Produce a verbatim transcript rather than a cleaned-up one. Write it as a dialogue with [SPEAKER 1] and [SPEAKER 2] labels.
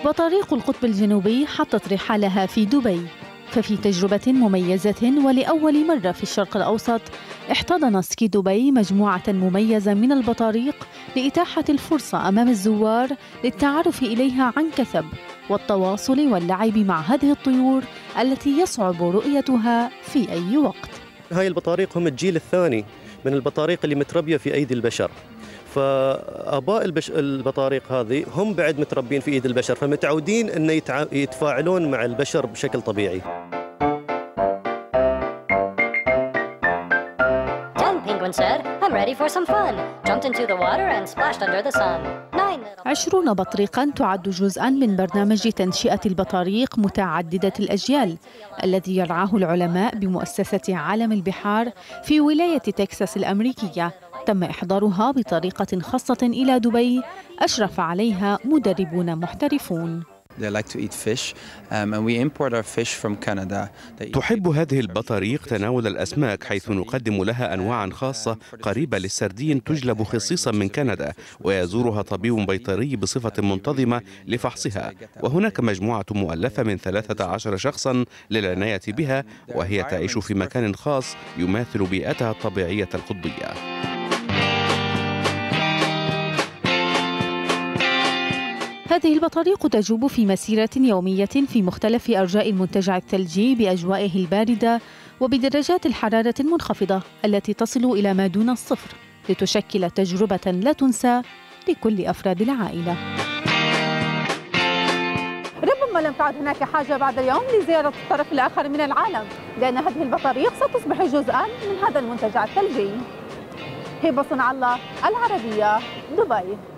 [SPEAKER 1] بطاريق القطب الجنوبي حطت رحالها في دبي، ففي تجربة مميزة ولأول مرة في الشرق الأوسط احتضن سكي دبي مجموعة مميزة من البطاريق لإتاحة الفرصة أمام الزوار للتعرف إليها عن كثب والتواصل واللعب مع هذه الطيور التي يصعب رؤيتها في أي وقت.
[SPEAKER 2] هاي البطاريق هم الجيل الثاني من البطاريق اللي متربية في أيدي البشر، فآباء البش... البطاريق هذه هم بعد متربين في إيد البشر، فمتعودين أن يتع... يتفاعلون مع البشر بشكل طبيعي.
[SPEAKER 1] عشرون بطريقاً تعد جزءاً من برنامج تنشئة البطاريق متعددة الأجيال الذي يرعاه العلماء بمؤسسة عالم البحار في ولاية تكساس الأمريكية. تم إحضارها بطريقة خاصة إلى دبي أشرف عليها مدربون محترفون.
[SPEAKER 3] تحب هذه البطاريق تناول الأسماك، حيث نقدم لها أنواعا خاصة قريبة للسردين تجلب خصيصا من كندا، ويزورها طبيب بيطري بصفة منتظمة لفحصها. وهناك مجموعة مؤلفة من ثلاثة عشر شخصا للعناية بها، وهي تعيش في مكان خاص يماثل بيئتها الطبيعية القطبية.
[SPEAKER 1] هذه البطاريق تجوب في مسيرة يومية في مختلف أرجاء المنتجع الثلجي بأجوائه الباردة وبدرجات الحرارة المنخفضة التي تصل إلى ما دون الصفر، لتشكل تجربة لا تنسى لكل أفراد العائلة. ربما لم تعد هناك حاجة بعد اليوم لزيارة الطرف الآخر من العالم، لأن هذه البطاريق ستصبح جزءاً من هذا المنتجع الثلجي. هبة صنع الله، العربية، دبي.